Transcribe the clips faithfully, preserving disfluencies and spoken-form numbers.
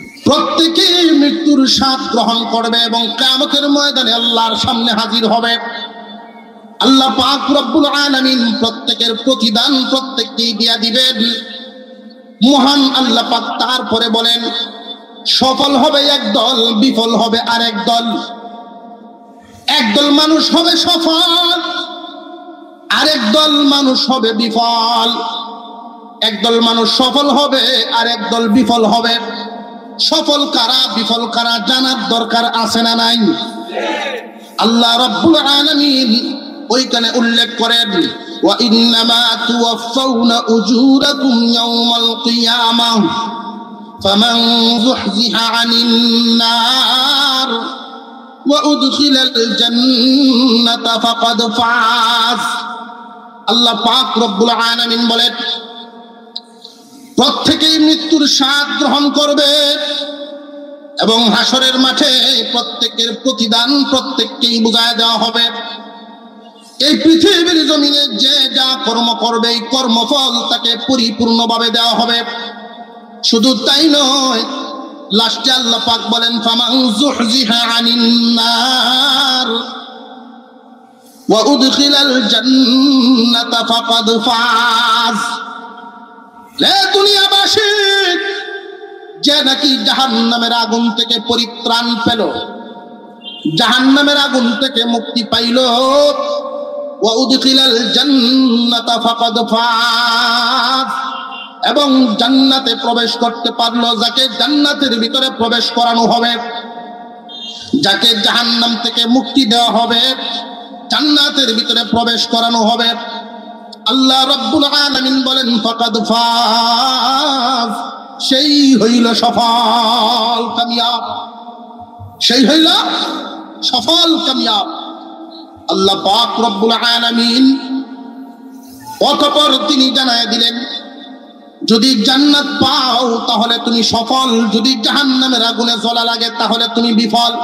প্রত্যেকেই মৃত্যুর স্বাদ গ্রহণ করবে এবং কিয়ামতের ময়দানে আল্লাহর সামনে হাজির হবে। আল্লাহ পাক রব্বুল আলামিন প্রত্যেকের প্রতিদান প্রত্যেককেই দিয়া দিবেন। মহান আল্লাহ পাক তারপরে বলেন, সফল হবে একদল, বিফল হবে আরেক দল। একদল মানুষ হবে সফল, আরেক দল মানুষ হবে বিফল। একদল মানুষ সফল হবে আর একদল বিফল হবে। সফল কারা বিফল কারা জানার দরকার আছে না নাই? আল্লাহ রাব্বুল আলামিন ওইখানে উল্লেখ করেন, ওয়া ইন্নামা তুওয়াফাউনা উজুরাকুম ইয়াওমাল কিয়ামাহ ফামান যুহজিহা আনিন নার ওয়া উদখিলাল জান্নাতা ফাকাদ ফাজ। আল্লাহ পাক রব্বুল আলামিন বলেন, প্রত্যেকেই মৃত্যুর স্বাদ গ্রহণ করবে এবং হাসরের মাঠে প্রত্যেকের প্রতিদান প্রত্যেককেই বুঝায় দেওয়া হবে। এই পৃথিবীর জমিনে যে যা কর্ম করবে এই কর্মফল তাকে পরিপূর্ণভাবে দেওয়া হবে। শুধু তাই নয়, লাস্টে আল্লাহ পাক বলেন, ফামান যুহজিহা আনিন নার ওয়া উদখিলাল জান্নাতা ফাকাদ ফাজ। লে দুনিয়াবাসী, যে নাকি জাহান্নামের আগুন থেকে পরিত্রাণ পেল, জাহান্নামের আগুন থেকে মুক্তি পাইল, ওয়া উদখিলাল জান্নাতা ফাকাদ ফাজ, এবং জান্নাতে প্রবেশ করতে পারলো। যাকে জান্নাতের ভিতরে প্রবেশ করানো হবে, যাকে জাহান্নাম থেকে মুক্তি দেওয়া হবে, জান্নাতের ভিতরে প্রবেশ করানো হবে, আল্লাহ রাব্বুল আলামিন বলেন ফাকাদ ফাজ, সেই হইল সফল কামিয়াব, সেই হইল সফল কামিয়াব। আল্লাহ পাক রব্বুল আলামিন অতঃপর তিনি জানায় দিলেন, যদি জান্নাত পাও তাহলে তুমি সফল, যদি জাহান্নামের আগুনে জ্বলা লাগে তাহলে তুমি বিফল।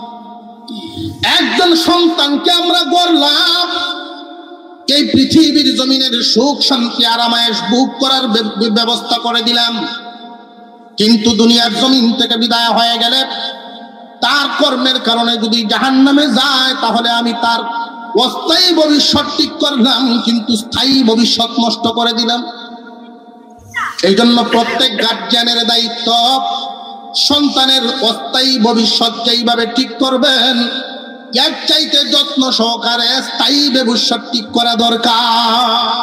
একজন সন্তানকে আমরা গড়লাম, এই পৃথিবীর জমিনের সুখ শান্তি আরামায়েশ ভোগ করার ব্যবস্থা করে দিলাম, কিন্তু দুনিয়ার জমিন থেকে বিদায় হয়ে গেলে তার কর্মের কারণে যদি জাহান্নামে যায় তাহলে আমি তার অস্থায়ী ভবিষ্যৎ ঠিক করলাম কিন্তু স্থায়ী ভবিষ্যৎ নষ্ট করে দিলাম। এই জন্য প্রত্যেক গার্জিয়ানের দায়িত্ব সন্তানের অস্থায়ী ভবিষ্যৎ এইভাবে ঠিক করবেন, এর চাইতে যত্ন সহকারে স্থায়ী ভবিষ্যৎ ঠিক করা দরকার।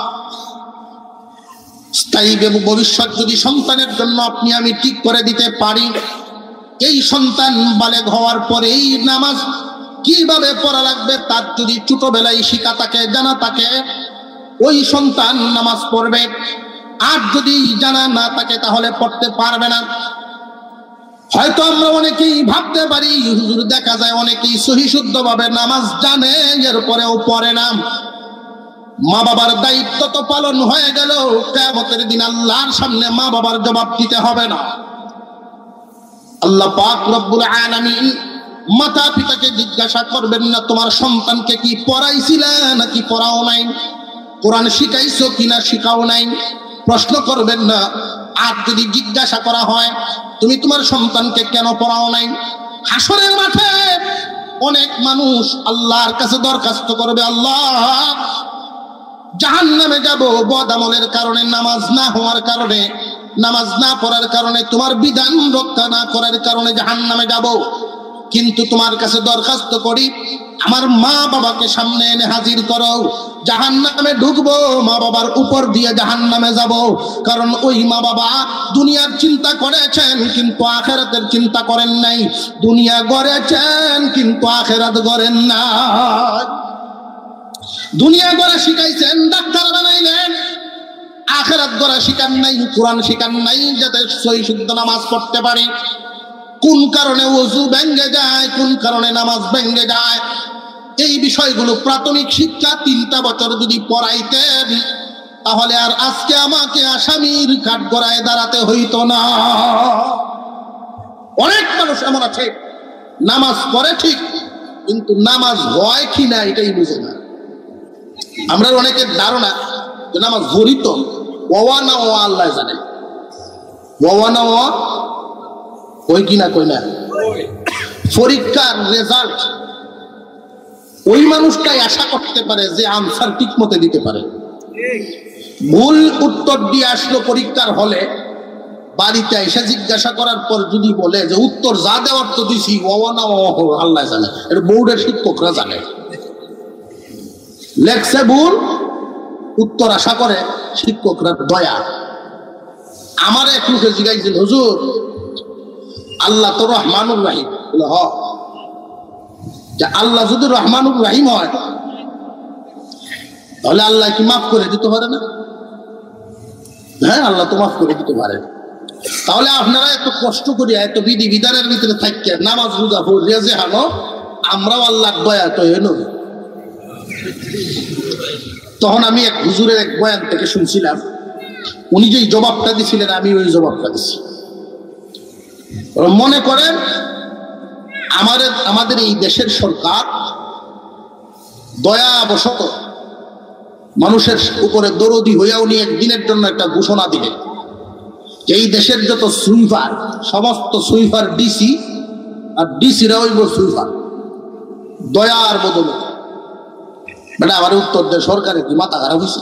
স্থায়ী ভবিষ্যৎ যদি সন্তানের জন্য আপনি আমি ঠিক করে দিতে পারি, এই সন্তান বালেগ হওয়ার পরেই নামাজ কিভাবে পড়া লাগবে তার যদি ছোটবেলায় শিখা থাকে, জানা থাকে, ওই সন্তান নামাজ পড়বে। আর যদি জানা না থাকে তাহলে পড়তে পারবে না। হয়তো আমরা অনেকেই ভাবতে পারি, হুজুর দেখা যায় অনেকেই সহি শুদ্ধ ভাবে নামাজ জানে, এরপরেও পড়ে না। মা বাবার দায়িত্ব তো পালন হয়ে গেল, কিয়ামতের দিন আল্লাহর সামনে মা বাবার জবাব দিতে হবে না? আল্লাহ পাক রব্বুল আলামিন মাতা পিতাকে জিজ্ঞাসা করবেন না, তোমার সন্তানকে কি পড়াইছিলা নাকি পড়াও নাই, কোরআন শিখাইছো কিনা শিখাও নাই, প্রশ্ন করবেন না। আর যদি জিজ্ঞাসা করা হয় তুমি তোমার সন্তানকে কেন পড়াও নাই, হাসরের মাঠে অনেক মানুষ আল্লাহর কাছে দরখাস্ত করবে, আল্লাহ জাহান্নামে যাব বদ আমলের কারণে, নামাজ না হওয়ার কারণে, নামাজ না পড়ার কারণে, তোমার বিধান রক্ষা না করার কারণে জাহান্নামে যাব, কিন্তু তোমার কাছে দরখাস্ত করি আমার মা বাবাকে সামনে এনে হাজির করো, জাহান্নামে ঢুকবো, মা বাবার উপর দিয়ে জাহান্নামে যাব। কারণ ওই মা বাবা দুনিয়ার চিন্তা করেছেন কিন্তু আখিরাতের চিন্তা করেন নাই, দুনিয়া গড়েছেন কিন্তু আখিরাত গড়েন না। দুনিয়া গড়া শিখাইছেন, ডাক্তার বানাইলেন, আখিরাত গড়া শিখান নাই, কোরআন শিখান নাই যাতে সহি শুদ্ধ নামাজ পড়তে পারি। কোন কারণে ওযু ভেঙে যায়, কোন কারণে নামাজ ভেঙে যায়, এই বিষয়গুলো প্রাথমিক শিক্ষা তিনটা বছর যদি পড়াইতেন তাহলে আর আজকে আমাকে আসামির কাঠগড়ায় দাঁড়াতে হইতো না। অনেক মানুষ এমন আছে নামাজ পড়ে ঠিক কিন্তু নামাজ হয় কিনা এটাই বুঝে না। আমরা অনেকের ধারণা যে নামাজ জড়িত, ওয়া না ওয়া আল্লাহ জানে, ওয়া না ওয়া কই কিনা কই না? পরীক্ষার রেজাল্ট ওই মানুষটাই আশা করতে পারে যে আনসার ঠিক মতো দিতে পারে। ভুল উত্তর দিয়ে আসলো পরীক্ষার হলে, বাড়িতে এসে জিজ্ঞাসা করার পর যদি বলে যে উত্তর যা দেওয়ার তো দিছি না আল্লাহ জানে, এটা বোর্ডের শিক্ষকরা জানে। লেখছে ভুল, উত্তর আশা করে শিক্ষকরা দয়া। আমার এক লোকে জিজ্ঞাসা, হুজুর আল্লাহ তো রহমানুর রাহিম। হ, আল্লাহ যদি রহমানুর রাহিম হয় তাহলে আল্লাহ কি মাফ করে দিতে পারে না? হ্যাঁ, আল্লাহ তো মাফ করে দিতে পারে। তাহলে আপনারা এত কষ্ট করিয়া এত বিধি বিধানের ভিতরে থাকিয়া নামাজ রোজা পড়িয়া যে হানো, আমরাও আল্লাহর দয়া তো এনো। তখন আমি এক হুজুরের এক বয়ান থেকে শুনছিলাম, উনি যেই জবাবটা দিছিলেন আমি ওই জবাবটা দিছি। মনে করেন আমাদের আমাদের এই দেশের সরকার দয়াবশত মানুষের উপরে দরদি হইয়া উনি একদিনের জন্য একটা ঘোষণা দিলেন, এই দেশের যত সুইপার, সমস্ত সুইপার ডিসি আর ডিসিরা হইব সুইপার, দয়ার বদলে। মানে আমার উত্তর দেয় সরকারের কি মাথা খারাপ হয়েছে?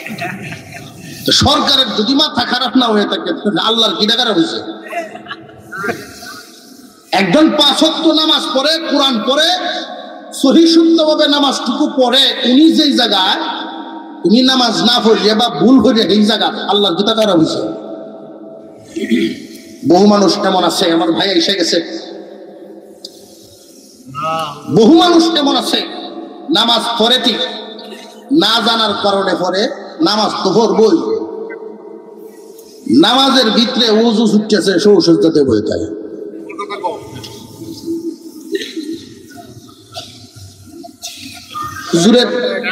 সরকারের যদি মাথা খারাপ না হয়ে থাকে আল্লাহর কিটা খারাপ হয়েছে? একজন পাঁচ ওয়াক্ত নামাজ পড়ে, কোরআন পড়ে, সহি শুদ্ধভাবে নামাজটুকু পড়ে, উনি যেই জায়গায় উনি নামাজ না পড়লে বা ভুল করে এই জায়গা আল্লাহর কিটা খারাপ হয়েছে? বহু মানুষ কেমন আছে, আমার ভাই এসে গেছে, বহু মানুষ কেমন আছে নামাজ পড়ে ঠিক না জানার কারণে পড়ে, নামাজ তো পড়বই, নামাজের ভিতরে ওযু ছুটতেছে, সৌসজ্জাতে বই থাকে। হুজুরের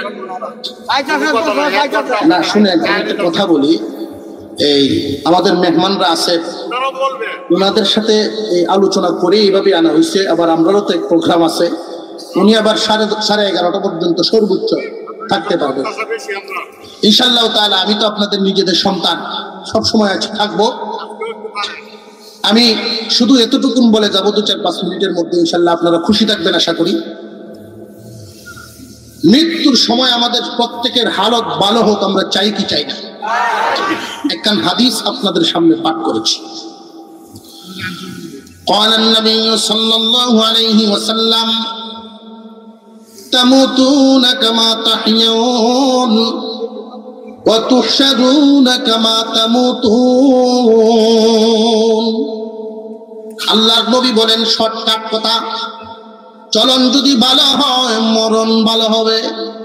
না শুনে একটা কথা বলি, এই আমাদের মেহমানরা আছে ওনাদের সাথে আলোচনা করে এইভাবে আনা হয়েছে। আবার আমরাও তো এক প্রোগ্রাম আছে, উনি আবার সাড়ে সাড়ে এগারোটা পর্যন্ত সর্বোচ্চ থাকতে পারবে ইনশাআল্লাহ তাআলা। আমি তো আপনাদের নিজেদের সন্তান, সবসময় আছে, থাকবো। আমি শুধু এতটুকুন বলে যাবো, দু চার পাঁচ মিনিটের মধ্যে ইনশাআল্লাহ আপনারা খুশি থাকবেন আশা করি। মৃত্যুর সময় আমাদের প্রত্যেকের হালত ভালো হোক, আমরা চাই কি চাই না? একখান হাদিস আপনাদের সামনে পাঠ করেছি। قال النبي صلى الله عليه وسلم تموتون كما تحيون وتحشرون كما تموتون। আল্লাহর নবী বলেন শর্টকাট কথা, চলন যদি ভালো হয় মরণ ভালো হবে,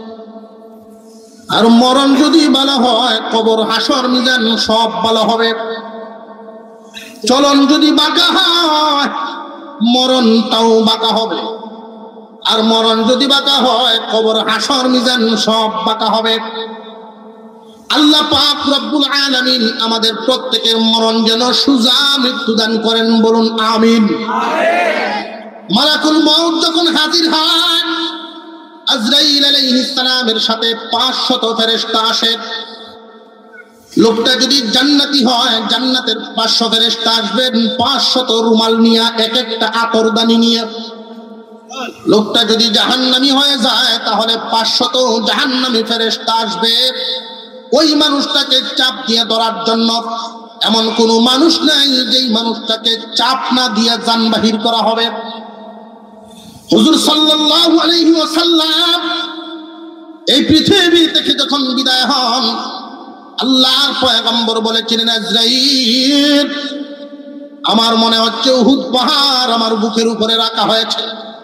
আর মরণ যদি ভালো হয় কবর হাসর মিজান সব ভালো হবে। চলন যদি বাঁকা হয় মরণ তাও বাঁকা হবে, আর মরণ যদি বাঁকা হয় কবর হাসর মিজান সব বাঁকা হবে। আল্লাহ পাক রব্বুল আলামিন আমাদের প্রত্যেকের মরণ যেন সুজা মৃত্যু দান করেন, বলুন আমিন। মালাকুল মউত যখন হাজির হয়, আজরাইল আলাইহিস সালামের সাথে পাঁচশত ফেরেশতা আসে। লোকটা যদি জান্নাতি হয় জান্নাতের পাঁচশো ফেরেশতা আসবেন পাঁচশত রুমাল নিয়ে, এক একটা আতরদানি নিয়ে। লোকটা যদি জাহান্নামী হয়ে যায় তাহলে পাঁচশত জাহান্নামী ফেরেশতা আসবে ওই মানুষটাকে চাপ দিয়ে ধরার জন্য। এমন কোনো মানুষ নাই যেই মানুষটাকে চাপ না দিয়ে জান বাহির করা হবে। হুজুর সাল্লাল্লাহু আলাইহি ওয়াসাল্লাম এই পৃথিবী থেকে যখন বিদায় হন, আল্লাহর পয়গম্বর বলেছিলেন, আজরাইল আমার মনে হচ্ছে উহুদ পাহাড় আমার বুকের উপরে রাখা হয়েছে।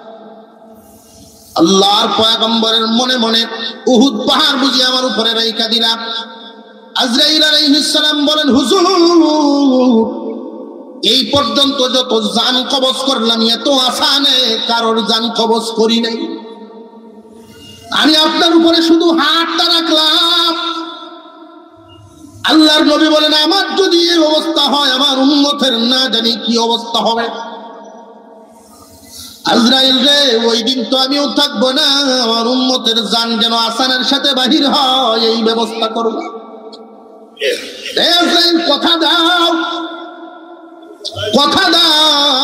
আল্লাহর পয়গম্বরের মনে মনে উহুদ পাহাড় বুঝি আমার উপরে রাইখা দিলাম। আজরাইল আলাইহিস সালাম বলেন, হুজুর এই পর্যন্ত যত জান কবজ করলাম এত আসানে কারোর জান কবজ করি নাই। আমি আপনার উপরে শুধু হাতটা রাখলাম। আল্লাহর নবী বলেন, আমার যদি এই অবস্থা হয় আমার উম্মতের না জানি কি অবস্থা হবে। আজরাইল রে, ওই দিন তো আমিও থাকবো না, আমার উম্মতের জান যেন আসানের সাথে বাহির হয় এই ব্যবস্থা করবো। আজরাইল কথা দাও, কথা দাও,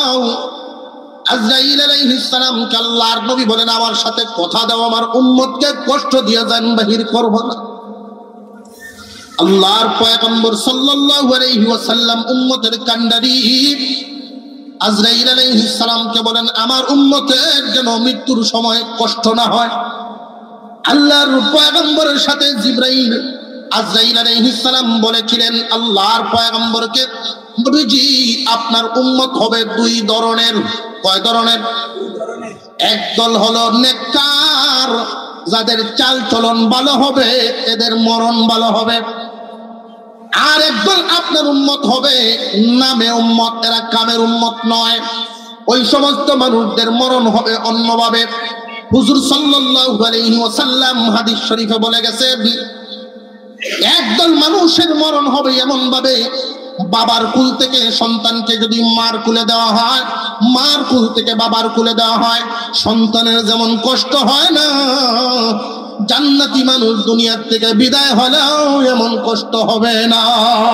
আজরাইল আলাইহিস সালামকে আল্লাহর নবী বলেন, আমার সাথে কথা দাও, আমার উম্মতকে কষ্ট দিয়ে জান বাহির করব না। আল্লাহর পয়গম্বর সাল্লাল্লাহু আলাইহি ওয়াসাল্লাম উম্মতের কান্ডারি আজরাইল আলাইহিস সালামকে বলেন, আমার উম্মতের যেন মৃত্যুর সময় কষ্ট না হয়। আল্লাহর পয়গম্বরের সাথে জিবরাইল আজরাইল আলাইহিস সালাম বলেছিলেন আল্লাহর পয়গম্বরকে, নবীজি আপনার উম্মত হবে দুই ধরনের। কয় ধরনের? একদল হলো নেককার, যাদের চাল চলন ভালো হবে, এদের মরণ ভালো হবে। আর একদল আপনার উম্মত হবে নামে উম্মত, এরা কামের উম্মত নয়। ওই সমস্ত মানুষদের মরণ হবে অন্যভাবে। হুজুর সাল্লাল্লাহু আলাইহি ওয়াসাল্লাম হাদিস শরীফে বলে গেছেন, একদল মানুষের মরণ হবে এমন ভাবে, বাবার কুল থেকে সন্তানকে যদি মার কুলে দেওয়া হয়, মার কুল থেকে বাবার কুলে দেওয়া হয়, সন্তানের যেমন কষ্ট হয় না, জান্নাতি মানুষ দুনিয়ার থেকে বিদায় হলেও এমন কষ্ট হবে না।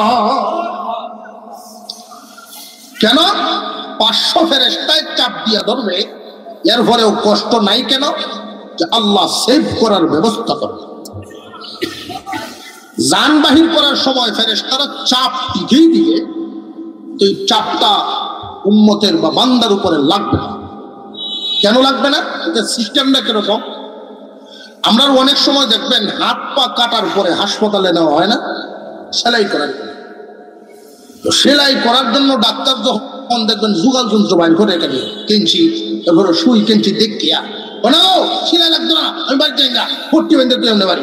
কেন? পাঁচশো ফেরেশতায় চাপ দিয়া ধরবে, এরপরেও কষ্ট নাই কেন? যে আল্লাহ সেভ করার ব্যবস্থা করবে। জান বাহির করার সময় ফেরেশতারা চাপ দিকেই দিবে, তো এই চাপটা উম্মতের বা বান্দার উপরে লাগবে না। কেন লাগবে না? এটা সিস্টেমটা কিরকম? আমরা অনেক সময় দেখবেন হাত পা কাটার পরে হাসপাতালে নেওয়া হয় না, সেলাই করার জন্য। তো সেলাই করার জন্য ডাক্তার যখন দেখবেন যুগাল যন্ত্র বাইর করে, এখানে কেঞ্চি, তারপরে সুই কেঞ্চি দেখিয়া বলো সেলাই লাগতো না, আমি বাড়ি যাই না, ভর্তি বেঁধে তুই বাড়ি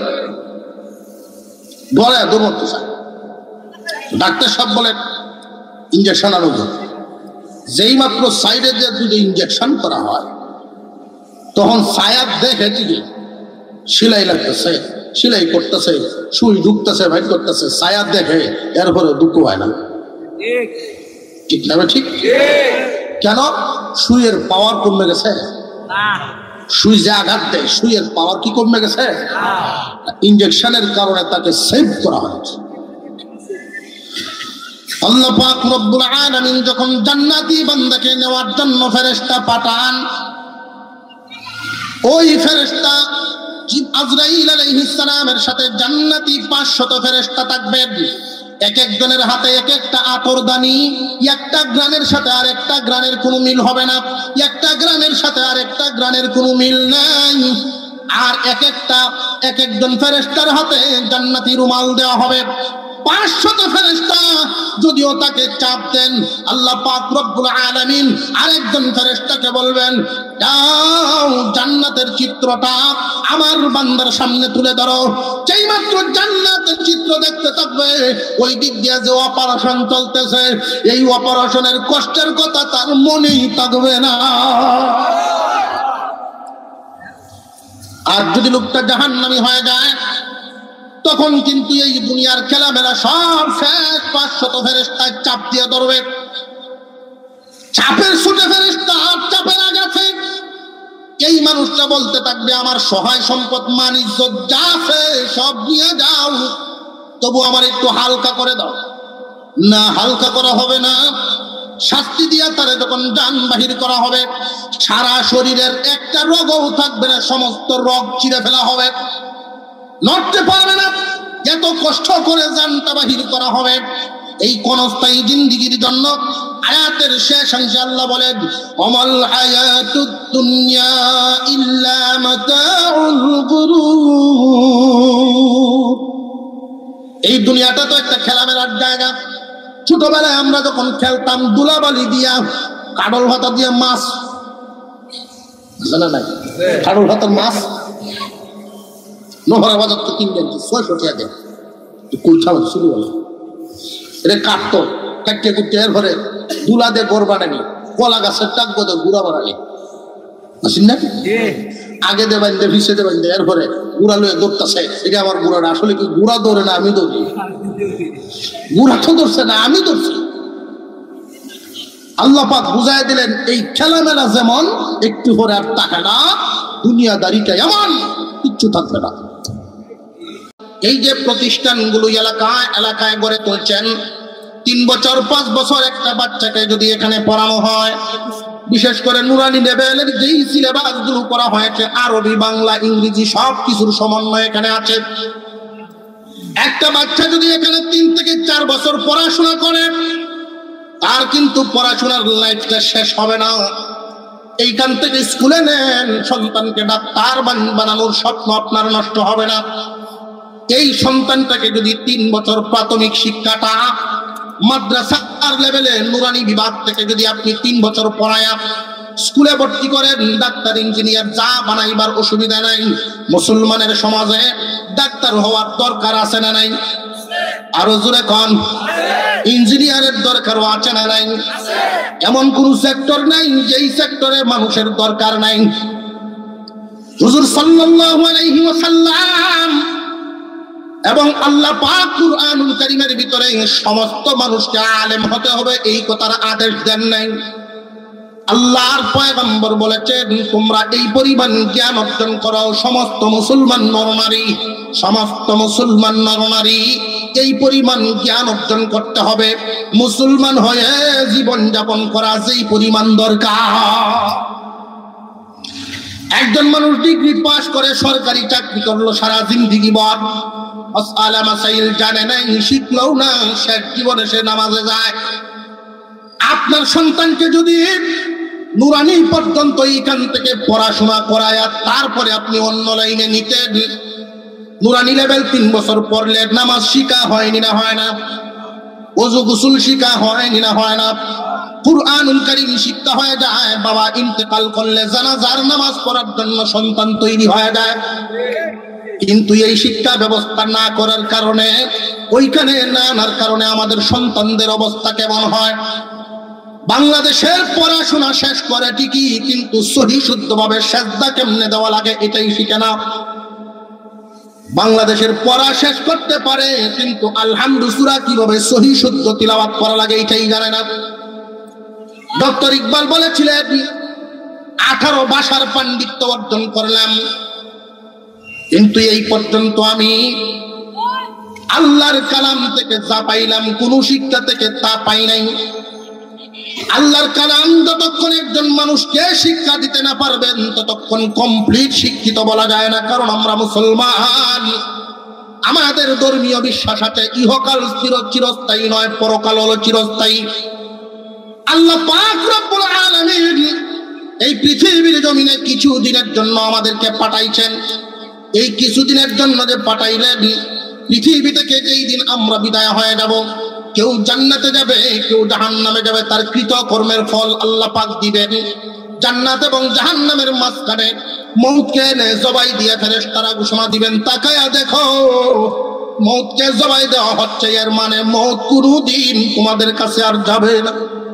বলে দৌড়তে চায়। ডাক্তার সাহেব বলেন ইঞ্জেকশন আনো। যেই মাত্র সাইডে যে যদি ইঞ্জেকশন করা হয়, তখন সায়াদ দেখে যে সেলাই লাগতেছে, সেলাই করতেছে, সুই ঢুকতেছে, ভাই করতেছে, সায়াদ দেখে, এরপরে দুঃখ হয় না। ঠিক না? ঠিক। কেন? সুইয়ের পাওয়ার কমে গেছে। সুই যে আঘাত দেয়, সুইয়ের পাওয়ার কি কমে গেছে? ইনজেকশনের কারণে তাকে সেভ করা হয়েছে। আল্লাহ পাক রব্বুল আলামিন যখন জান্নাতি বান্দাকে নেওয়ার জন্য ফেরেশতা পাঠান, ওই ফেরেশতা আজরাইল আলাইহিস সালামের সাথে জান্নাতি পাঁচশত ফেরেশতা থাকবেন। এক একজনের হাতে এক একটা আতরদানি, একটা গ্রানের সাথে আর একটা গ্রানের কোনো মিল হবে না, একটা গ্রানের সাথে আর একটা গ্রানের কোনো মিল নাই। আর এক একটা এক একজন ফেরেশতার হাতে জান্নাতি রুমাল দেওয়া হবে। পাঁচশত ফেরেশতা যদিও তাকে চাপ দেন, আল্লাহ পাক রব্বুল আলামিন আরেকজন ফেরেশতাকে বলবেন, দাও জান্নাতের চিত্রটা আমার বান্দার সামনে তুলে ধরো। যেই মাত্র জান্নাতের চিত্র দেখতে থাকবে, ওই দিক দিয়ে যে অপারেশন চলতেছে, এই অপারেশনের কষ্টের কথা তার মনেই থাকবে না। আর যদি লোকটা জাহান্নামী হয়ে যায়, তখন কিন্তু এই দুনিয়ার খেলামেলা সব শেষ। পাঁচশত ফেরেশতা চাপ দিয়ে ধরবে, চাপের ছুটে ফেরেশতা চাপে না গেছে, এই মানুষটা বলতে থাকবে, আমার সহায় সম্পদ মান ইজ্জত যা আছে সব নিয়ে যাও, তবু আমার একটু হালকা করে দাও। না, হালকা করা হবে না। শাস্তি দিয়া তারে যখন জান বাহির করা হবে, সারা শরীরের একটা রগও থাকবে না, সমস্ত রগ চিরে ফেলা হবে, নড়তে পারবে না। এত কষ্ট করে জানটা বাহির করা হবে। এই ক্ষণস্থায়ী জিন্দেগির জন্য আয়াতের শেষ অংশে আল্লাহ বলেন, ওমাল হায়াতুদ দুনিয়া ইল্লা মাতাউল গুরুর। এই দুনিয়াটা তো একটা খেলামেলার জায়গা। ছোটবেলায় আমরা যখন খেলতাম দুলাবালি দিয়া, কাডল ভাতা দিয়া মাছ, জানা নাই কাডল ভাতার মাছ নহরা বাজার তো তিন কেজি ছয়শো টাকা দেয়, কুলছা শুরু হলো। এটা কাটতো, কাটতে কুটতে এর ঘরে দুলা দিয়ে গড় বানানি, কলা গাছের টাক বোধ গুড়া বানানি, আসেন না? আগে দেবেন দে ভিসে দেবেন দে, এর ঘরে গুড়া লয়ে দৌড়তেছে। এটা আমার গুড়াটা আসলে কি গুড়া দৌড়ে না, আমি দৌড়ি। গুড়া তো ধরছে না, আমি ধরছি। আল্লাহ পাক বুঝাই দিলেন, এই খেলামেলা যেমন একটু পরে আর থাকে না, দুনিয়াদারিটা এমন কিচ্ছু থাকবে না। এই যে প্রতিষ্ঠানগুলো এলাকায় এলাকায় গড়ে তুলছেন, তিন বছর পাঁচ বছর একটা বাচ্চাকে যদি এখানে পড়ানো হয়, বিশেষ করে নুরানি লেভেলের যেই সিলেবাস গুলো করা হয়েছে আরবি বাংলা ইংরেজি সব কিছুর সমন্বয় এখানে আছে। একটা বাচ্চা যদি এখানে তিন থেকে চার বছর পড়াশোনা করে তার কিন্তু পড়াশোনার লাইফটা শেষ হবে না। এইখান থেকে স্কুলে নেন সন্তানকে ডাক্তার বানানোর স্বপ্ন আপনার নষ্ট হবে না। এই সন্তানটাকে যদি তিন বছর প্রাথমিক শিক্ষাটা মাদ্রাসার লেভেলে নুরানি বিভাগ থেকে যদি আপনি তিন বছর পড়ায়া স্কুলে ভর্তি করেন, ডাক্তার ইঞ্জিনিয়ার যা বানাইবার অসুবিধা নাই। মুসলমানের সমাজে ডাক্তার হওয়ার দরকার আছে না নাই? আরো জোরে কোন, ইঞ্জিনিয়ারের দরকার আছে না নাই? এমন কোন সেক্টর নাই যেই সেক্টরে মানুষের দরকার নাই। হুজুর সাল্লাল্লাহু আলাইহি ওয়াসাল্লাম এবং আল্লাহ পাক কুরআনুল কারীমের ভিতরে সমস্ত মানুষকে আলেম হতে হবে এই কথার আদেশ দেন নাই। আল্লাহর পয়গম্বর বলেছেন তোমরা এই পরিমাণ জ্ঞান অর্জন করো। সমস্ত মুসলমান নরনারী সমস্ত মুসলমান নরনারী এই পরিমাণ জ্ঞান অর্জন করতে হবে। মুসলমান হয়ে জীবন যাপন করা যেই পরিমাণ দরকার। একজন মানুষ ডিগ্রি পাস করে সরকারি চাকরি করলো, সারা জিন্দেগি বর মাসআলা মাসাইল জানে নাই, শিখলেও না, শেষ জীবনে সে নামাজে যায়। আপনার সন্তানকে যদি নুরানি পর্যন্ত এইখান থেকে পড়াশোনা করায় তারপরে আপনি অন্য লাইনে নিতেন, নুরানি লেভেল তিন বছর পড়লে নামাজ শিখা হয়নি না হয় না? ওযু গোসল শিখা হয়নি না হয় না? কুরআনুল কারীম শিক্ষা হয়ে যায়। বাবা ইন্তেকাল করলে জানাজার নামাজ পড়ার জন্য সন্তান তৈরি হয়ে যায়। কিন্তু এই শিক্ষা ব্যবস্থা না করার কারণে, ওইখানে না আনার কারণে আমাদের সন্তানদের অবস্থা কেমন হয়? বাংলাদেশের পড়াশোনা শেষ করে ঠিকই, কিন্তু সহি শুদ্ধভাবে সেজদা কেমনে দেওয়া লাগে এটাই শিখে না। বাংলাদেশের পড়া শেষ করতে পারে কিন্তু আলহামদু সূরা কিভাবে সহি শুদ্ধ তিলাওয়াত করা লাগে এটাই জানে না। ডক্টর ইকবাল বলেছিলেন আঠারো ভাষার পাণ্ডিত্য অর্জন করলাম, কিন্তু এই পর্যন্ত আমি আল্লাহর কালাম থেকে যা পাইলাম কোন শিক্ষা থেকে তা পাই নাই। আল্লাহর কালাম যতক্ষণ একজন মানুষকে শিক্ষা দিতে না পারবেন ততক্ষণ কমপ্লিট শিক্ষিত বলা যায় না। কারণ আমরা মুসলমান, আমাদের ধর্মীয় বিশ্বাস আছে ইহকাল চিরস্থায়ী নয়, পরকাল হলো চিরস্থায়ী। আল্লাহ পাক রব্বুল আলামিন এই পৃথিবীর জমিনে কিছু দিনের জন্য আমাদেরকে পাঠাইছেন। এই কিছুদিনের জন্য যে পাঠাইলেন, পৃথিবী থেকে যেই দিন আমরা বিদায় হয়ে যাব, কেউ জান্নাতে যাবে কেউ জাহান্নামে যাবে, তার কৃত কর্মের ফল আল্লাহ পাক দিবেন। জান্নাত এবং জাহান্নামের মাঝখানে মউতকে এনে জবাই দিয়ে ফেরেশতারা ঘোষণা দিবেন তাকায়া দেখো মউতকে জবাই দেওয়া হচ্ছে, এর মানে মউত কোনদিন তোমাদের কাছে আর যাবে না।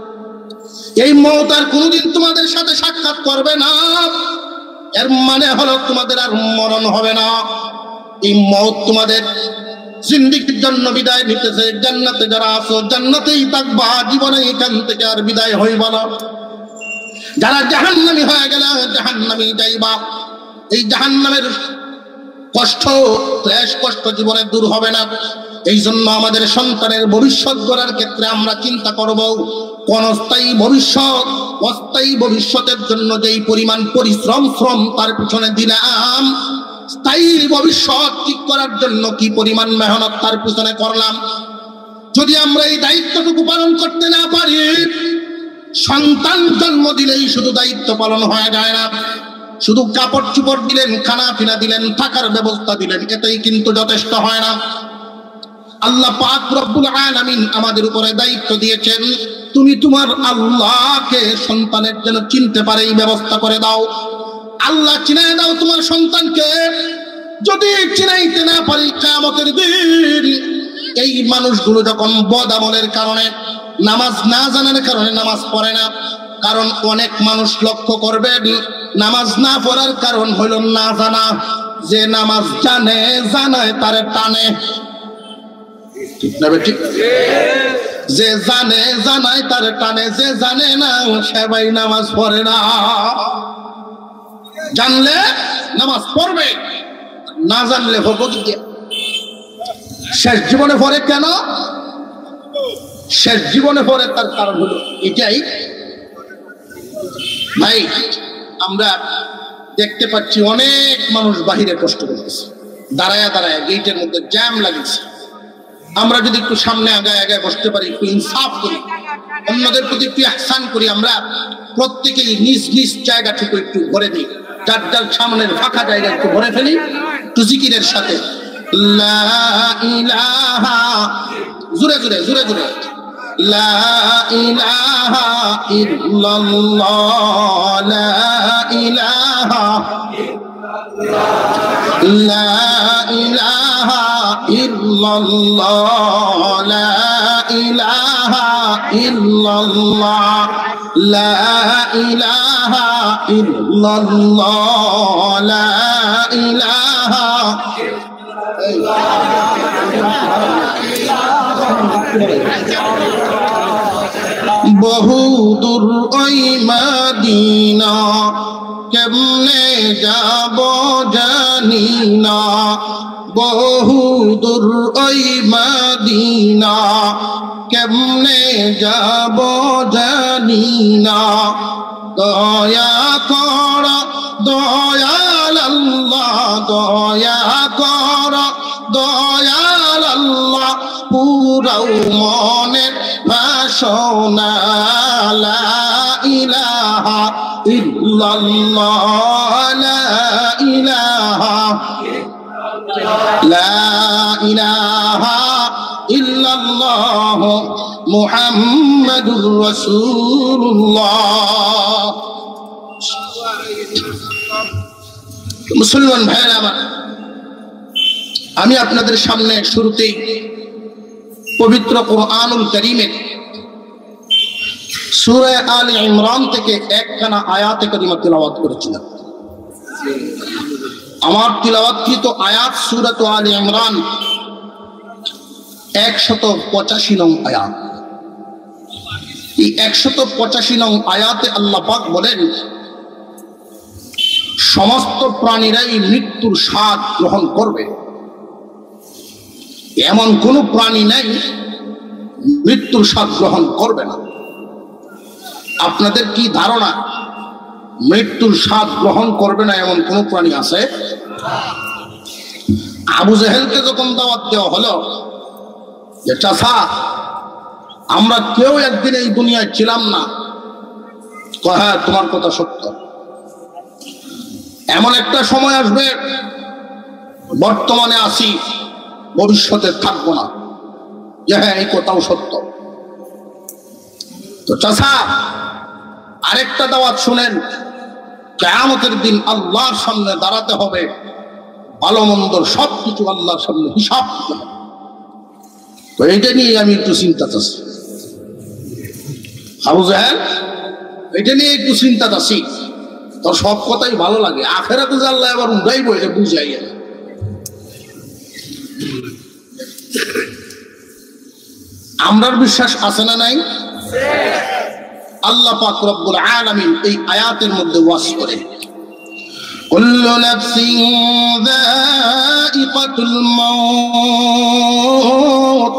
এই মউত আর কোনদিন তোমাদের সাথে সাক্ষাৎ করবে না, এর মানে হলো তোমাদের আর মরণ হবে না। এই মউত তোমাদের জিন্দেগির জন্য বিদায় নিতেছে। জান্নাতে যারা আছো জান্নাতেই থাকবা, জীবনে এখান থেকে আর বিদায় হইবা না। যারা জাহান্নামী হয়ে গেল জাহান্নামী যাইবা। এই জাহান্নামের কষ্ট, ক্লেশ কষ্ট জীবনে দূর হবে না। এই জন্য আমাদের সন্তানের ভবিষ্যৎ গড়ার ক্ষেত্রে আমরা চিন্তা করব কোন স্থায়ী ভবিষ্যৎ, অস্থায়ী ভবিষ্যতের জন্য যেই পরিমাণ পরিশ্রম শ্রম তার পিছনে দিলাম, স্থায়ী ভবিষ্যৎ ঠিক করার জন্য কি পরিমাণ মেহনত তার পিছনে করলাম। যদি আমরা এই দায়িত্বটুকু পালন করতে না পারি, সন্তান জন্ম দিলেই শুধু দায়িত্ব পালন হয়ে যায় না। শুধু কাপড় চোপড় দিলেন, খানা পিনা দিলেন, থাকার ব্যবস্থা দিলেন, এটাই কিন্তু যথেষ্ট হয় না। আল্লাহ পাক রব্বুল আলামিন আমাদের উপরে দায়িত্ব দিয়েছেন, তুমি তোমার আল্লাহকে সন্তানের জন্য চিনতে পারে এই ব্যবস্থা করে দাও। আল্লাহ চিনাই দাও তোমার সন্তানকে। যদি চিনাইতে না পারি, কিয়ামতের দিন এই মানুষগুলো যখন বদ আমলের কারণে, নামাজ না জানার কারণে নামাজ পড়ে না। কারণ অনেক মানুষ লক্ষ্য করবেন নামাজ না পড়ার কারণ হইল না জানা। যে নামাজ জানে জানায় তারে টানে, ঠিক না বেঠিক? যে জানে জানায় তারে টানে, যে জানে না সে ভাই নামাজ পড়ে না। জানলে নামাজ পড়বে, না জানলে হবো কি? শেষ জীবনে পড়ে কেন? শেষ জীবনে পড়ে তার কারণ হলো এটাই, ভাই আমরা দেখতে পাচ্ছি অনেক মানুষ বাহিরে কষ্ট করতেছে, দাঁড়ায় দাঁড়ায় গেটের মধ্যে জ্যাম লাগিয়েছে। আমরা যদি একটু সামনে আগায় আগায় বসতে পারি, একটু ইনসাফ করি, অন্যদের প্রতি একটু ইহসান করি, আমরা প্রত্যেকেই নিজ নিজ জায়গাটুকু একটু ভরে দিই, যার যার সামনের ফাঁকা জায়গা একটু ভরে ফেলি একটু জিকিরের সাথে। লা ইলাহা, জোরে জোরে জোরে জোরে, লা ইলাহা ইল্লাল্লাহ, লা ইলাহা, লা ইলাহা ইল্লাল্লাহ, লা ইলাহা ইল্লাল্লাহ, লা ইলাহা ইল্লাল্লাহ, লা ইলাহা। বহু দূর ওই মদিনা, কেমনে যাব জানি না, বহু দূর ওই মদিনা, কেমনে যাব জানি না। দয়া কর দয়াল আল্লাহ, দয়া কর দয়াল আল্লাহ, পুরাও মনের বাসনা। লা ইলাহা ইল্লাল্লাহ, লা ইলাহা, লা ইলাহা ইল্লাল্লাহ, মুহাম্মাদুর রাসূলুল্লাহ। মুসলমান ভাইরা আমার, আমি আপনাদের সামনে শুরুতেই পবিত্র কুরআনুল কারীমের সূরা আলে ইমরান থেকে একখানা আয়াতে কারিমা তিলাওয়াত করেছিলাম। আমার তিলাওয়াতকৃত আয়াত সূরা আলে ইমরান একশত পঁচাশি নং আয়াত। এই একশত পঁচাশি নং আয়াতে আল্লাহ পাক বলেন, সমস্ত প্রাণীরাই মৃত্যুর স্বাদ গ্রহণ করবে, এমন কোন প্রাণী নাই মৃত্যুর স্বাদ গ্রহণ করবে না। আপনাদের কি ধারণা মৃত্যুর স্বাদ গ্রহণ করবে না এমন কোন প্রাণী আছে? আবু জেহেলকে যখন দাওয়াত দেওয়া হলো যে চাচা আমরা কেউ একদিন এই দুনিয়ায় ছিলাম না, হ্যাঁ তোমার কথা সত্য, এমন একটা সময় আসবে বর্তমানে আছি ভবিষ্যতে থাকবো না, যে হ্যাঁ এই কথাও সত্য। তো চাচা আরেকটা দাওয়াত শুনেন, কিয়ামতের দিন আল্লাহর সামনে দাঁড়াতে হবে, ভালো মন্দ সবকিছু আল্লাহর সামনে হিসাব দিতে হবে। তো এইটা নিয়ে আমি একটু চিন্তা আছি। আবু জাহেল এটা নিয়ে একটু চিন্তা আছি। তোর সব কথাই ভালো লাগে, আখেরাতে যে আল্লাহ এবার উঠাইবো এটা বুঝাই। আমরার বিশ্বাস আছে না নাই? আল্লাহ পাক রব্বুল আলামিন এই আয়াতের মধ্যে ওয়াজ করে, কুল্লু নাফসিন যায়িকাতুল মাউত,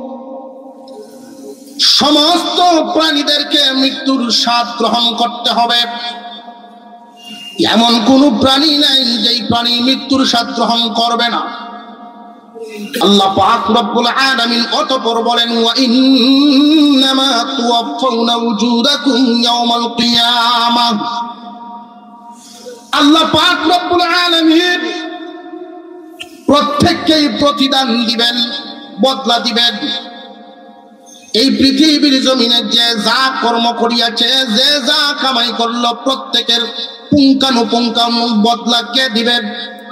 সমস্ত প্রাণীদেরকে মৃত্যুর স্বাদ গ্রহণ করতে হবে। এমন কোন প্রাণী নাই যেই প্রাণী মৃত্যুর স্বাদ গ্রহণ করবে না। আল্লাহ পাক রব্বুল আলামিন অতঃপর বলেন, ওয়া ইন্নামা তুওয়াফাউনা উজুরাকুম ইয়াওমাল কিয়ামাহ। আল্লাহ পাক রব্বুল আলামিন প্রত্যেককেই প্রতিদান দিবেন, বদলা দিবেন। এই পৃথিবীর জমিনে যে যা কর্ম করিয়াছে, যে যা কামাই করলো, প্রত্যেকের পুঙ্খানুপুঙ্খানু বদলা কে দিবেন?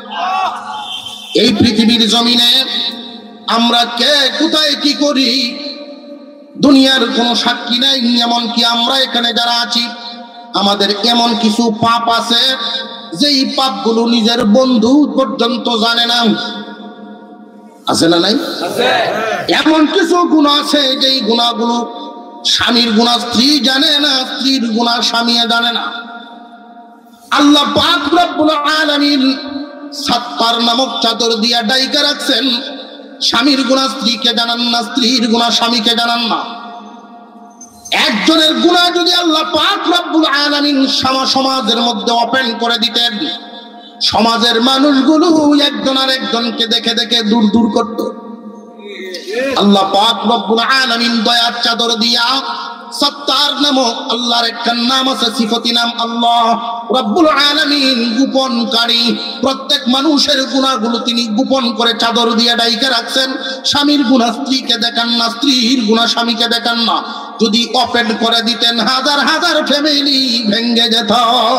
এই পৃথিবীর জমিনে আমরা কে কোথায় কি করি দুনিয়ার কোনো সাক্ষী নাই। এমনকি আমরা এখানে যারা আছি আমাদের এমন কিছু পাপ আছে যেই পাপগুলো নিজের বন্ধু পর্যন্ত জানে না। আছে না নাই? এমন কিছু গুনাহ আছে যেই গুনাহগুলো স্বামীর গুনাহ স্ত্রী জানে না, স্ত্রীর গুনাহ স্বামী জানে না। আল্লাহ পাক রব্বুল আলামিন সাত্তার নামক চাদর দিয়া ডাইকা রাখছেন, স্বামীর গুনাহ স্ত্রীকে জানান না, স্ত্রীর গুনাহ স্বামীকে জানান না। একজনের গুনাহ যদি আল্লাহ পাক রব্বুল আলামিন সমাজের মধ্যে ওপেন করে দিতেন, সমাজের মানুষগুলো একজন আর একজনকে দেখে দেখে দূর দূর করত। আল্লাহ পাক রব্বুল আলামিন দয়ার চাদর দিয়া সত্তার নামক আল্লাহর একটা নাম আছে, সিফতি নাম আল্লাহ রব্বুল আলামিন গোপনকারী। প্রত্যেক মানুষের গুনাহগুলো তিনি গোপন করে চাদর দিয়ে ঢাইকে রাখছেন। স্বামীর গুনাহ স্ত্রীকে দেখান না, স্ত্রীর গুনাহ স্বামীকে দেখান না। যদি ওপেন করে দিতেন হাজার হাজার ফ্যামিলি ভেঙে যেত।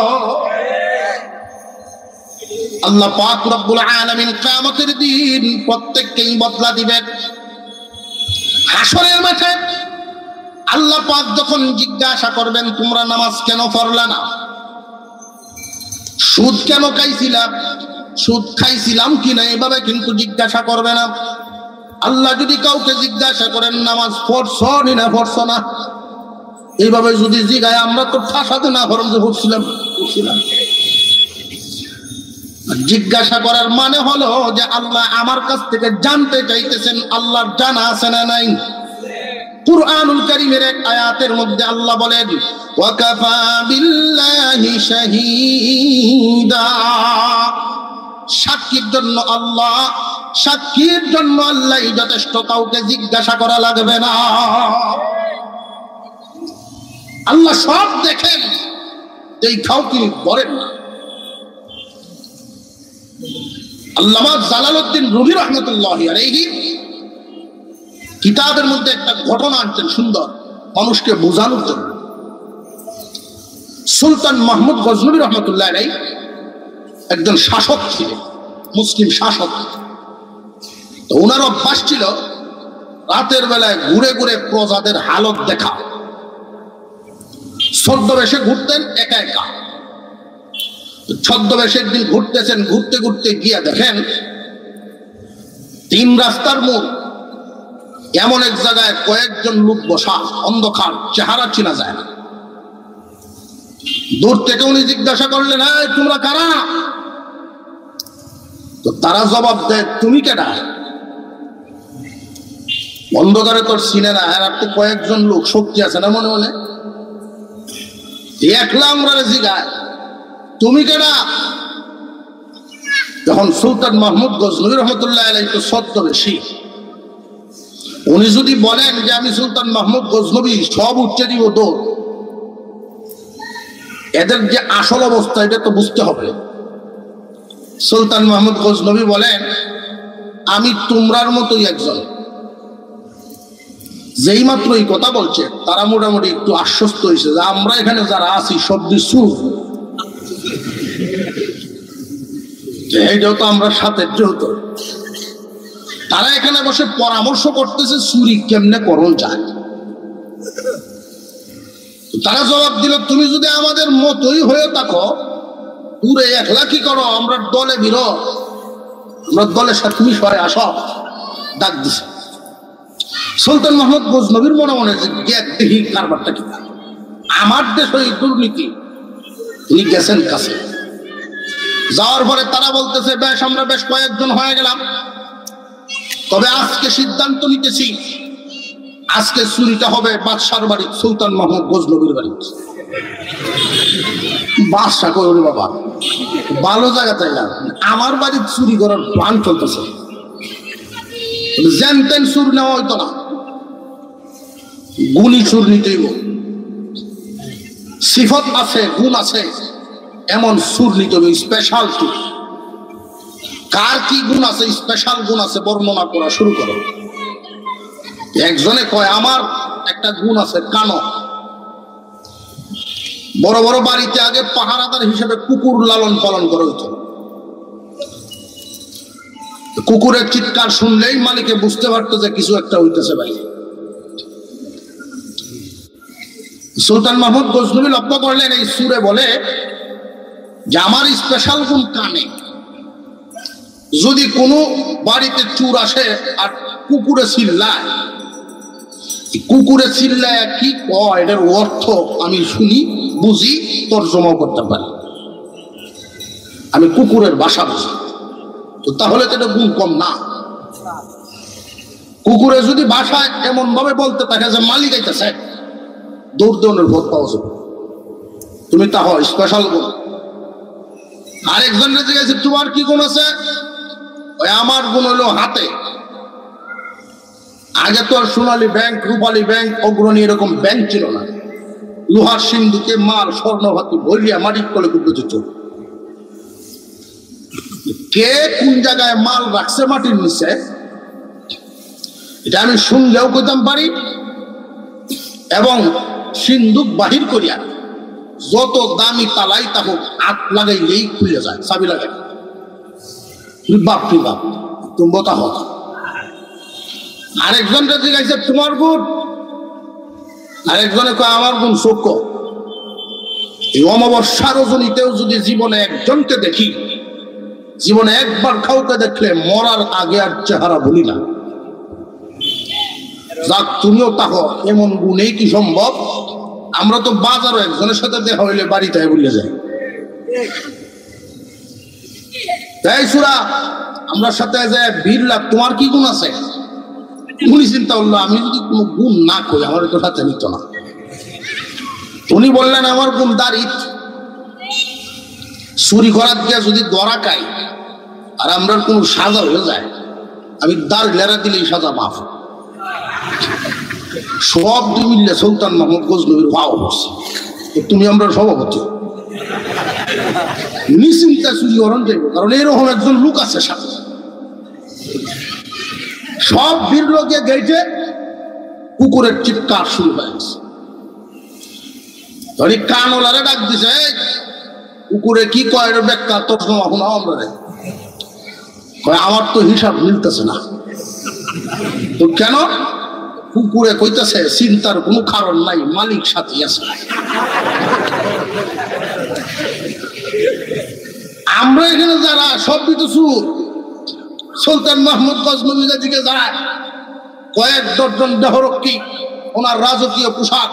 আল্লাহ পাক রব্বুল আলামিন কিয়ামতের দিন প্রত্যেককেই বদলা দিবেন। হাসরের মাঠে আল্লাহ পাক যখন জিজ্ঞাসা করবেন তোমরা নামাজ কেন পড়লা না, সুদ কেন খাইছিলাম, সুদ খাইছিলাম কিনা, এভাবে কিন্তু জিজ্ঞাসা করবে না। আল্লাহ যদি কাউকে জিজ্ঞাসা করেন নামাজ পড়ছো না পড়ছো না, এইভাবে যদি জিজ্ঞাসা আমরা তো ঠাসাতে না পড়লাম যে পড়ছিলাম পড়ছিলাম। জিজ্ঞাসা করার মানে হলো যে আল্লাহ আমার কাছ থেকে জানতে চাইতেছেন আল্লাহর জানা আছে না নাই। কুরআনুল কারীমের এক আয়াতের মধ্যে আল্লাহ বলেন ওয়াকাফা বিল্লাহি শাহীদা, সাক্ষীর জন্য আল্লাহ, সাক্ষীর জন্য আল্লাহই যথেষ্ট, কাউকে জিজ্ঞাসা করা লাগবে না। আল্লাহ সব দেখেন, এই খাও তিনি বলেন না। আল্লামা জালালউদ্দিন রুমি রাহমাতুল্লাহি আলাইহি কিতাবের মধ্যে একটা ঘটনা আনছেন সুন্দর মানুষকে বোঝানোর জন্য। সুলতান মাহমুদ গজনবী রহমতুল্লাহ আলাইহি একজন শাসক ছিলেন, মুসলিম শাসক। তো ওনার অভ্যাস ছিল রাতের বেলায় ঘুরে ঘুরে প্রজাদের হালত দেখা। ছদ্মবেশে ঘুরতেন একা একা। ছদ্মবেশের দিন ঘুরতেছেন, ঘুরতে ঘুরতে গিয়া দেখেন তিন রাস্তার মোড় এমন এক জায়গায় কয়েকজন লোক বসা, অন্ধকার, চেহারা চেনা যায় না। দূর থেকে উনি জিজ্ঞাসা করলেন এই তোমরা কারা? তো তারা জবাব দেয় তুমি কেডা? অন্ধকারে তোর চিনে না, আর আপনি কয়েকজন লোক, শক্তি আছে না মনে মনে, একলা আমরা জিগায় তুমি কেডা? যখন সুলতান মাহমুদ গজনবী রহমতুল্লাহ আলাইহি তো ছদ্মবেশী, উনি যদি বলেন যে আমি সুলতান মাহমুদ গজনবী, সব উঠতে দিব দৌড়। এদের যে আসল অবস্থা এটা তো বুঝতে হবে। সুলতান মাহমুদ গজনবী বলেন আমি তোমরার মতোই একজন। যেই মাত্র এই কথা বলছে তারা মোটামুটি একটু আশ্বস্ত হয়েছে যে আমরা এখানে যারা আছি সব দিচ্ছু, এইটাও তো আমরা সাথে যেহেতু। তারা এখানে বসে পরামর্শ করতেছে চুরি কেমনে করণ যায়। তারা জবাব দিল তুমি যদি আমাদের মতোই হয়ে থাকো পুরে একলা কি করো, আমরা দলে বিরো, আমরা দলের সাথে তুমি সরে আসো। ডাক দিছে সুলতান মাহমুদ গজনবীর মনে মনে যে দেখি কারবারটা কি, আমার দেশ ওই দুর্নীতি। তিনি গেছেন কাছে, যাওয়ার পরে তারা বলতেছে বেশ আমরা বেশ কয়েকজন হয়ে গেলাম, তবে আজকে সিদ্ধান্ত নিতেছি আজকে চুরিটা হবে বাদশার বাড়ি, সুলতান মাহমুদ গজনবীর বাড়ি। বাদশাহ কই ওরে বাবা ভালো জায়গা তাই না, আমার বাড়ি চুরি করার প্ল্যান চলতেছে। যেন তেন চুর নেওয়া হইতো না, গুণী চুর নিতেই, সিফত আছে গুণ আছে এমন চুর নিতে হবে, স্পেশাল চুর। কার কি গুণ আছে, স্পেশাল গুণ আছে বর্ণনা করা শুরু করো। একজনে কয় আমার একটা গুণ আছে কানো। বড় বড় বাড়িতে আগে পাহারাদার হিসেবে কুকুর লালন পালন করা হইতো। কুকুরের চিৎকার শুনলেই মালিকে বুঝতে পারতো যে কিছু একটা হইতেছে ভাই। সুলতান মাহমুদ গজনবী লক্ষ্য করলেন এই সুরে বলে যে আমার স্পেশাল গুণ কানে। যদি কোনো বাড়িতে চুর আসে আর কুকুরে চিল্লায়, কুকুরে চিল্লায় কি কয় এটার অর্থ আমি শুনি, বুঝি, তর্জমা করতে পারি, আমি কুকুরের ভাষা বুঝি। তো তাহলে তো এটা গুণ কম না। কুকুরে যদি ভাষায় এমন ভাবে বলতে থাকে যে মালিক আইতেছে, দৌড় দৌড়ের ভোট পাওয়া যাবে। তুমি তা হয় স্পেশাল গুণ। আরেকজনের জিজ্ঞাসা তোমার কি গুণ আছে? ওই আমার গুণ হলো হাতে। আগে তো আর সোনালী ব্যাংক, রূপালী ব্যাংক, অগ্রণী এরকম ব্যাংক ছিল না। লোহার সিন্ধুকে মাল স্বর্ণভাতি ভরিয়া মাটির তলে কুটতে চল। কে কোন জায়গায় মাল রাখছে মাটির নিচে এটা আমি শুনলেও কইতাম পারি, এবং সিন্ধুক বাহির করিয়া যত দামি তালাই থাকুক হাত লাগাইলেই খুলে যায়, চাবি লাগাই। বাপ কি বাপ, তুমি বতা হতা। আরেকজনটা জিজ্ঞাসা তোমার গুণ? আরেকজনে কয় আমার গুণ সূক্ষ্ম। এই অমাবস্যা রজনীতেও যদি জীবনে একজনকে দেখি, জীবনে একবার কাউকে দেখলে মরার আগে আর চেহারা ভুলি না। যাক তুমিও তাহো, এমন গুণেই কি সম্ভব? আমরা তো বাজারও একজনের সাথে দেখা হইলে বাড়িতে ভুলে যাই। তাই সুরা আমরা সাথে যে ভিড় লাগ, তোমার কি গুণ আছে? উনি চিন্তা করলো আমি যদি কোনো গুণ না করি আমার তো সাথে নিত না। উনি বললেন আমার গুণ দাড়িত। চুরি করার দিয়ে যদি গড়া খাই আর আমরা কোনো সাজা হয়ে যায়, আমি দাড়ি লেরা দিলেই সাজা মাফ। সব দুই মিললে সুলতান মাহমুদ গজনবীর ভাও বসে, তুমি আমরা সভাপতি নিশ্চিন্তা চুরি করেন যাইব, কারণ এরকম একজন লোক আছে সাথে। সব ভিড় লোকে গেটে কুকুরের চিৎকার শুরু হয়েছে। কানওয়ালারে ডাক দিছে, কুকুরে কি কয় ব্যাখ্যা তোর এখন আমরা কয় আমার তো হিসাব মিলতেছে না। তো কেন? কুকুরে কইতেছে চিন্তার কোনো কারণ নাই, মালিক সাথে আছে। আমরা এখানে যারা সব তো সুর সুলতান মাহমুদ গজনবীর দিকে যারা কয়েক দশজন দেহরক্ষী, ওনার রাজকীয় পোশাক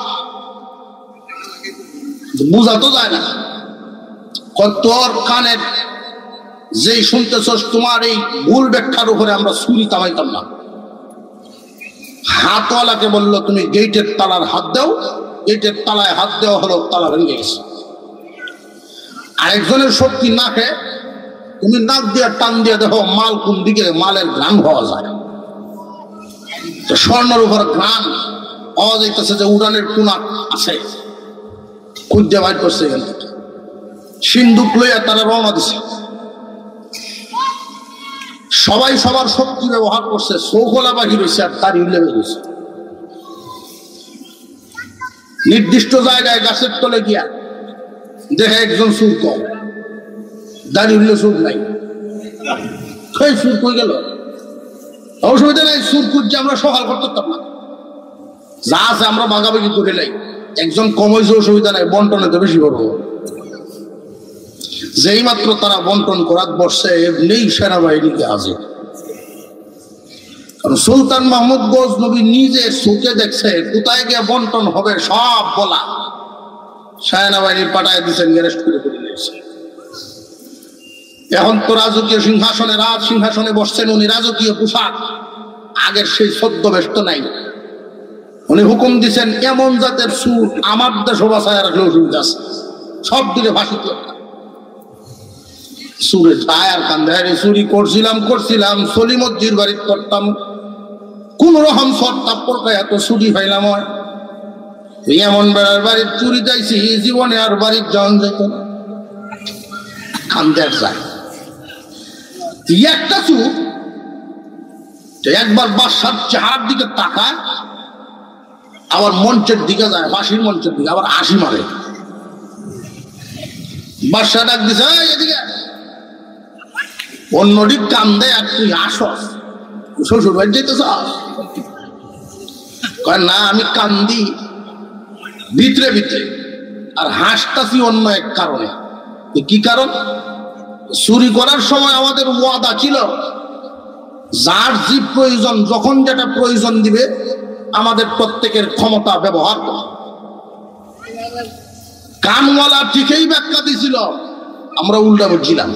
বুঝা তো যায় না। তোর কানের যেই শুনতেছস তোমার এই ভুল ব্যাখ্যার উপরে আমরা ছুরি তামাইতাম না। হাতওয়ালাকে বললো তুমি গেটের তালার হাত দাও, গেটের তালায় হাত দেওয়া হলো, তালা ভেঙে গেছে। আরেকজনের শক্তি নাকে, তুমি নাক দিয়ে টান দিয়ে দেখো মাল কোন দিকে মালের ঘ্রাণ পাওয়া যায়। স্বর্ণের উপর ঘ্রাণ পাওয়া যাইতেছে যে উড়ানের কোনা আছে, খুঁজে বাইর করছে। এখান থেকে সিন্ধুক লইয়া তারা রওনা দিছে। সবাই সবার শক্তি ব্যবহার করছে, চৌকলা বাহির হয়েছে আর তার ইলে বেরিয়েছে। নির্দিষ্ট জায়গায় গাছের তলে গিয়া দেখে একজন সুর কম, দাঁড়িয়ে উঠলে সুর নাই। সুর কই গেল? অসুবিধা নাই, সুর খুঁজছে আমরা সকাল করতে পারতাম না। যা আছে আমরা ভাগাভাগি করে নাই। একজন কম হয়েছে অসুবিধা নাই, বন্টনে তো বেশি করবো। যেই মাত্র তারা বন্টন করার বসছে এমনি সেনাবাহিনীকে আছে। কারণ সুলতান মাহমুদ গজনবী নিজে চোখে দেখছে কোথায় গিয়ে বন্টন হবে সব বলা। সেনাবাহিনী পাঠায় দিচ্ছেন, অ্যারেস্ট করে করে দিয়েছে। এখন তো রাজকীয় সিংহাসনে রাজ সিংহাসনে বসছেন উনি, রাজকীয় পোশাক, আগের সেই ছদ্মবেশ তো নাই। উনি হুকুম দিচ্ছেন এমন জাতের সুর আমার দেশ বাসায় রাখলে অসুবিধা আছে, সব দিকে ভাসিত। সুরে যায় আর কান্দে, চুরি করছিলাম করছিলাম সলিমদ্দির বাড়িতে করতাম, কোন রকম সত্তাপ্পর এত চুরি পাইলাম। এমন বেড়ার বাড়ির চুরি যাইছি জীবনে আর বাড়ির জন যেত না। কান্দে আর যায় একটা চুর একবার বাসার চেহারার দিকে তাকায়, আবার মঞ্চের দিকে যায়, বাঁশির মঞ্চের দিকে আবার হাসি মারে। বাদশা ডাক দিছে এদিকে, অন্যদিক কান্দে আর তুই আসস শ্বশুর বাড়ি যেতেছ? না আমি কান্দি ভিতরে ভিতরে আর হাসতাছি অন্য এক কারণে। কি কারণ? চুরি করার সময় আমাদের ওয়াদা ছিল যার যে প্রয়োজন যখন যেটা প্রয়োজন দিবে আমাদের প্রত্যেকের ক্ষমতা ব্যবহার করা। কানওয়ালা ঠিকই ব্যাখ্যা দিছিল, আমরা উল্টা বুঝছিলাম।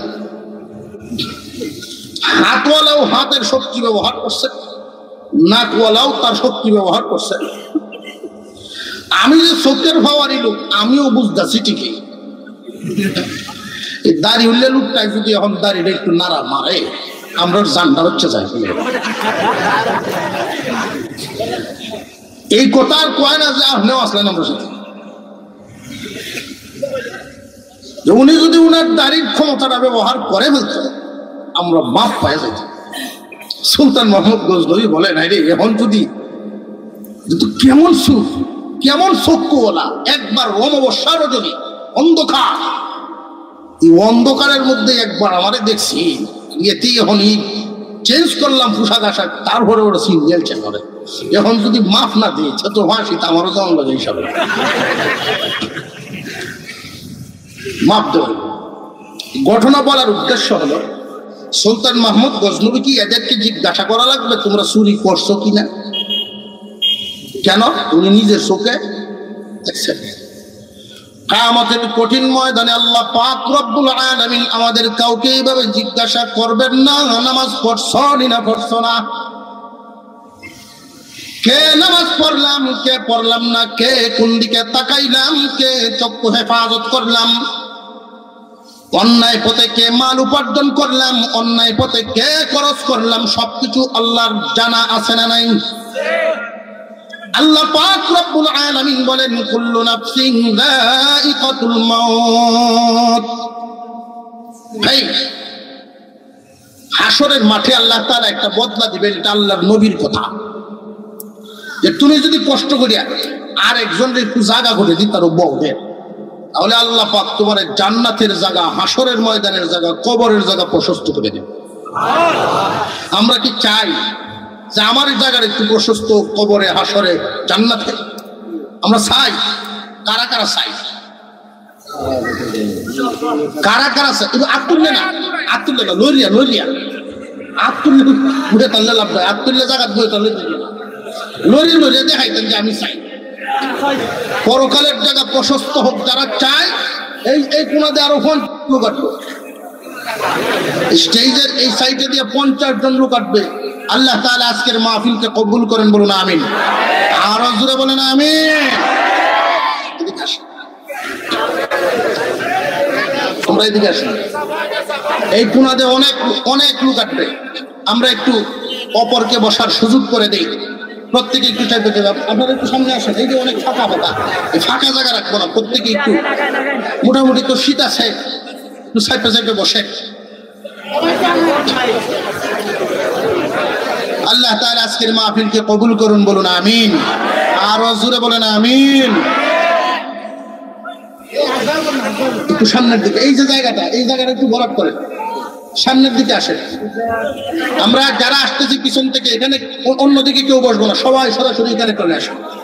হাতওয়ালাও হাতের শক্তি ব্যবহার করছে, নাকওয়ালাও তার শক্তি ব্যবহার করছে। আমি যে চোখের ভাওয়ারি লোক আমিও বুঝতেছি ঠিকই, দাড়ি উঠলে লোকটাই যদি এখন দাড়িটা একটু নাড়া মারে আমরা জানটা হচ্ছে যাই। এই কথা আর কয় না যে আপনিও আসলেন আমার সাথে। উনি যদি উনার দাড়ির ক্ষমতাটা ব্যবহার করে ফেলত আমরা মাপ পাই যাইতাম। সুলতান মোহাম্মদ গজনবী বলেন আরে এখন যদি কেমন সুখ কেমন চক্ষুওয়ালা, একবার অমাবস্যা রজনী অন্ধকার, এই অন্ধকারের মধ্যে একবার আমারে দেখছি এতেই এখন চেঞ্জ করলাম পোশাক আশাক, তারপরে ওরা সিরিয়াল চেক করে। এখন যদি মাফ না দিয়েছে তো হাসি তা আমারও কেমন লাগে হিসাবে মাপ দেওয়া। ঘটনা বলার উদ্দেশ্য হলো সুলতান মাহমুদ গজনবী কি এদেরকে জিজ্ঞাসা করা লাগবে তোমরা চুরি করছো কিনা? কেন? উনি নিজের চোখে দেখছেন। কিয়ামতের কঠিন ময়দানে আল্লাহ পাক রব্বুল আলামিন আমাদের কাউকে এইভাবে জিজ্ঞাসা করবেন না নামাজ পড়ছো না পড়ছো না, কে নামাজ পড়লাম কে পড়লাম না, কে কোন দিকে তাকাইলাম, কে চক্ষু হেফাজত করলাম, অন্যায় পথে কে মাল উপার্জন করলাম, অন্যায় পথে কে খরচ করলাম, সবকিছু আল্লাহর জানা আছে না নাই? আল্লাহ পাক রব্বুল আলামিন বলেন কুল্লু নাফসিন যায়িকাতুল মাউত। এই হাসরের মাঠে আল্লাহ তাআলা একটা বদলা দিবেন, এটা আল্লাহর নবীর কথা। যে তুমি যদি কষ্ট করিয়া আর একজনের একটু জায়গা করে দিই তারও বউদের, তাহলে আল্লাহ পাক তোমার জান্নাতের জায়গা, হাসরের ময়দানের জায়গা, কবরের জায়গা প্রশস্ত করে দেবে। আমরা কি চাই যে আমার জায়গার একটু প্রশস্ত কবরে হাসরে জান্নাতে? আমরা চাই? কারা কারা চাই? কারা কারা চাই? কিন্তু আত্মুল্লে না, আত্মুল্লে না, লইরিয়া লইরিয়া আত্মুল্লে ঘুরে তাহলে লাভ নয়, আত্মুল্লে জায়গা ঘুরে তাহলে লরি লরিয়া দেখাইতেন যে আমি চাই পরকালের জায়গা প্রশস্ত হোক। যারা চায় এই এই কোনাতে আরো লোক আসবে, স্টেজের এই সাইডে দিয়ে পঞ্চাশ জন লোক আসবে। আল্লাহ তাআলা আজকের মাহফিলকে কবুল করেন, বলুন আমিন। আরো জোরে বলেন আমিন। তোমরা এদিকে আসেন, এই কোনাতে অনেক অনেক লোক আসবে, আমরা একটু অপরকে বসার সুযোগ করে দেই। প্রত্যেকে একটু চাইতে দেবেন, আপনারা একটু সামনে আসেন। এই যে অনেক ফাঁকা ফাঁকা, এই ফাঁকা জায়গা রাখবো না, প্রত্যেকে একটু মোটামুটি তো শীত আছে, একটু সাইডে সাইডে বসে। আল্লাহ তাআলা আজকের মাহফিলকে কবুল করুন, বলুন আমিন। আরো জোরে বলেন আমিন। একটু সামনের দিকে, এই যে জায়গাটা, এই জায়গাটা একটু বরাদ করেন, সামনের দিকে আসেন। আমরা যারা আসতেছি পিছন থেকে, এখানে অন্যদিকে কেউ বসবো না, সবাই সরাসরি এখানে চলে আসুন।